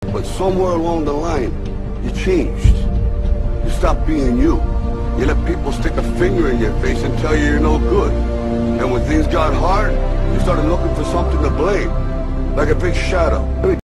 But somewhere along the line, you changed. You stopped being you. You let people stick a finger in your face and tell you you're no good. And when things got hard, you started looking for something to blame, like a big shadow.